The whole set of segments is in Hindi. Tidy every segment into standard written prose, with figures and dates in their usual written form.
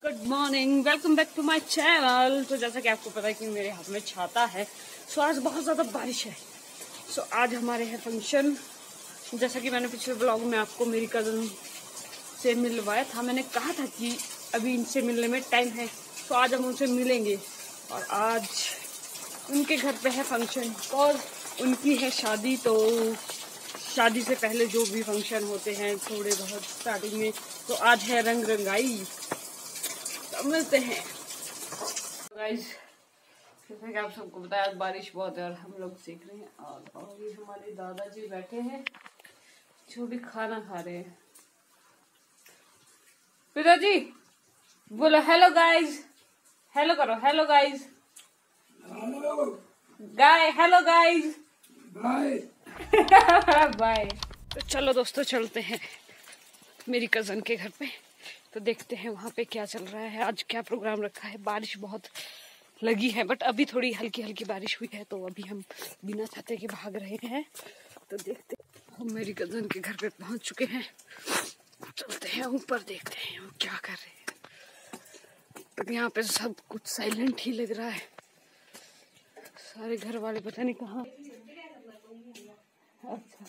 Good morning, welcome back to my channel. तो जैसा कि आपको पता है कि मेरे हाथ में छाता है। सो आज बहुत ज़्यादा बारिश है। सो आज हमारे है फंक्शन। जैसा कि मैंने पिछले ब्लॉग में आपको मेरी कज़न से मिलवाया था, मैंने कहा था कि अभी इनसे मिलने में टाइम है, तो आज हम उनसे मिलेंगे। और आज उनके घर पे है फंक्शन और उनकी है शादी। तो शादी से पहले जो भी फंक्शन होते हैं थोड़े बहुत स्टार्टिंग में, तो आज है रंग रंगाई। तो मिलते हैं गाइस। जैसे कि आप सबको बताया आज बारिश बहुत है और हम लोग सीख रहे हैं। और ये हमारे दादाजी बैठे हैं जो भी खाना खा रहे हैं। पिताजी बोलो हेलो गाइस, हेलो करो, hello guys, guy hello guys, bye bye. तो चलो दोस्तों चलते हैं मेरी कज़न के घर पे, तो देखते हैं वहाँ पे क्या चल रहा है, आज क्या प्रोग्राम रखा है। बारिश बहुत लगी है बट अभी थोड़ी हल्की हल्की बारिश हुई है, तो अभी हम बिना छाते के भाग रहे हैं। तो देखते हम मेरी कज़न के घर पे पहुँच चुके हैं। चलते हैं ऊपर, देखते हैं वो क्या कर रहे हैं। तो यहाँ पे सब कुछ साइलेंट ही लग रहा है, सारे घर वाले पता नहीं कहाँ। अच्छा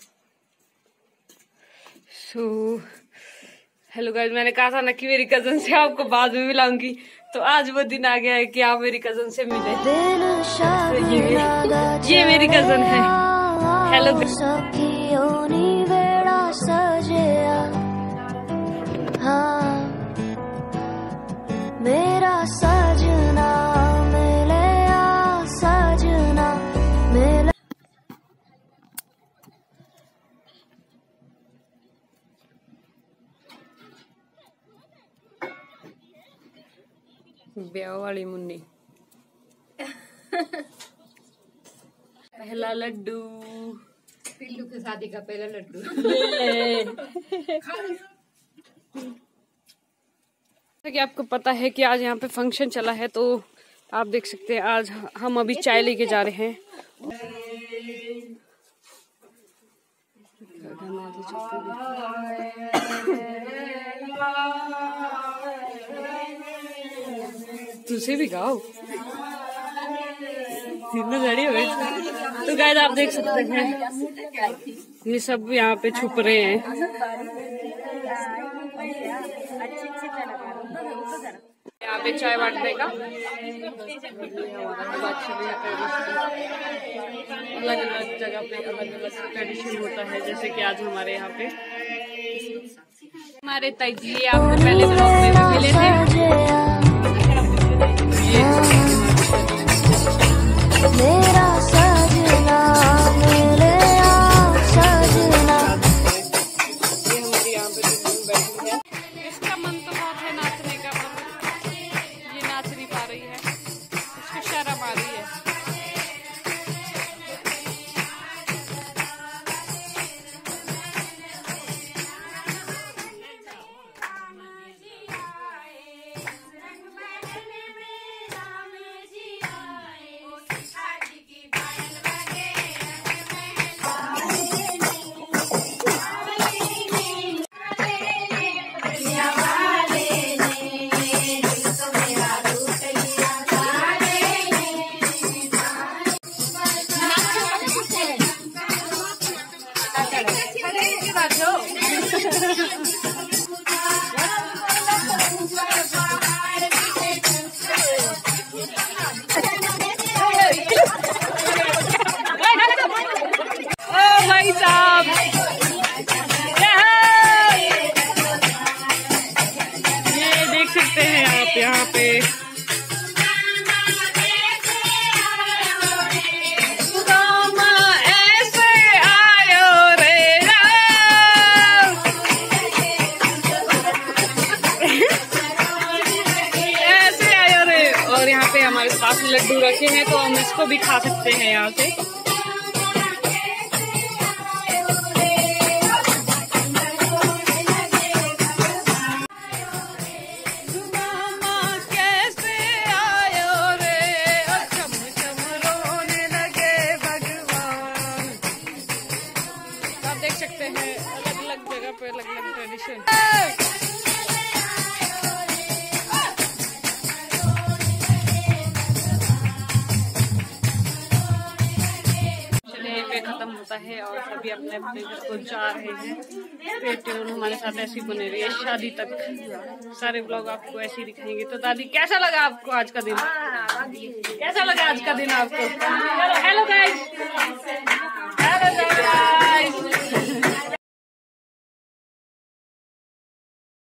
हेलो गाइस, मैंने कहा था ना कि मेरी कज़न से आपको बाद में मिलाऊंगी, तो आज वो दिन आ गया है कि आप मेरी कज़न से मिले। तो ये मेरी कज़न है। हेलो मेरा सजना मिले सजना मिले। ब्याह वाली मुन्नी पहला लड्डू, पिल्लू की शादी का पहला लड्डू। जैसा कि आपको पता है कि आज यहाँ पे फंक्शन चला है, तो आप देख सकते हैं आज हम अभी चाय लेके जा रहे हैं। तुझे भी गाओ, तीनों गाड़ी हो गई। तो गाइस आप देख सकते हैं ये सब यहाँ पे छुप रहे हैं। यहाँ पे चाय बांटने का अलग अलग जगह पे अलग अलग ट्रेडिशन होता है। जैसे कि आज हमारे यहाँ पे हमारे ताई जी आपको पहले ब्लॉग में भी मिले थे। मेरा सजना मिले सजना। ये हमारी यहाँ पे बैठी है। इसका मन तो बहुत है नाचने का, पर ये नाच नहीं पा रही है, इसको शर्म आ रही है। भाई साहब ये देख सकते हैं आप यहाँ पे ऐसे आयो रे राम, ऐसे आयो रे। और यहाँ पे हमारे पास लड्डू रखे हैं, तो हम इसको भी खा सकते हैं यहाँ से। देख सकते हैं अलग अलग जगह पे अलग अलग ट्रेडिशन। जाता है और सभी अपने अपने घर को जा रहे हैं। पेट्रोल हमारे साथ ऐसी बने रही है शादी तक, सारे ब्लॉग आपको ऐसे ही दिखाएंगे। तो दादी कैसा लगा आपको आज का दिन? कैसा लगा आज का दिन आपको? Hello guys.